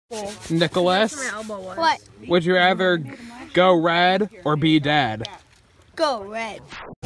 Nicholas, What? would you rather go red or be dead? Go red.